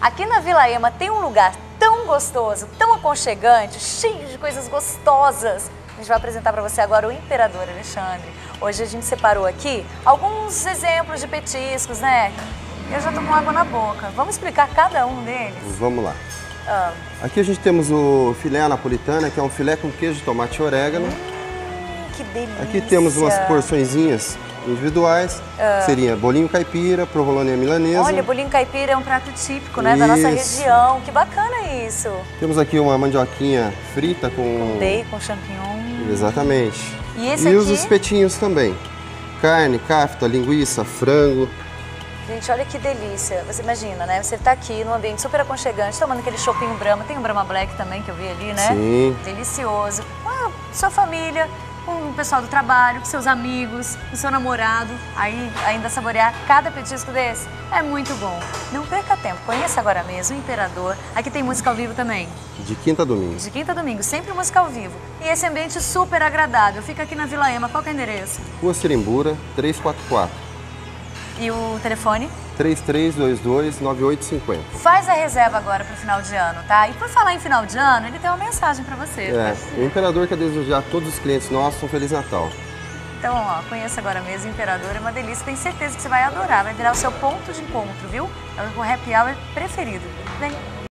Aqui na Vila Ema tem um lugar tão gostoso, tão aconchegante, cheio de coisas gostosas. A gente vai apresentar para você agora o Imperador Alexandre. Hoje a gente separou aqui alguns exemplos de petiscos, né? Eu já tô com água na boca. Vamos explicar cada um deles? Vamos lá. Aqui a gente temos o filé napolitana, que é um filé com queijo, tomate e orégano. Que delícia! Aqui temos umas porçõezinhas individuais, seria bolinho caipira, provolone à milanesa. Olha, bolinho caipira é um prato típico, né, da nossa região. Que bacana isso! Temos aqui uma mandioquinha frita com bacon, champignon. Exatamente. E esse aqui? Os espetinhos também. Carne, cafta, linguiça, frango. Gente, olha que delícia. Você imagina, né? Você tá aqui num ambiente super aconchegante, tomando aquele chopinho Brahma. Tem um Brahma Black também, que eu vi ali, né? Sim. Delicioso. Com a sua família, com o pessoal do trabalho, com seus amigos, com seu namorado. Aí, ainda saborear cada petisco desse é muito bom. Não perca tempo. Conheça agora mesmo o Imperador. Aqui tem música ao vivo também. De quinta a domingo. De quinta a domingo, sempre música ao vivo. E esse ambiente super agradável. Fica aqui na Vila Ema. Qual que é o endereço? Rua Sirimbura, 344. E o telefone? 3322-9850. Faz a reserva agora para o final de ano, tá? E por falar em final de ano, ele tem uma mensagem para você. O Imperador quer desejar a todos os clientes nossos um Feliz Natal. Então, ó, conheça agora mesmo o Imperador, é uma delícia. Tenho certeza que você vai adorar, vai virar o seu ponto de encontro, viu? É o happy hour preferido. Vem!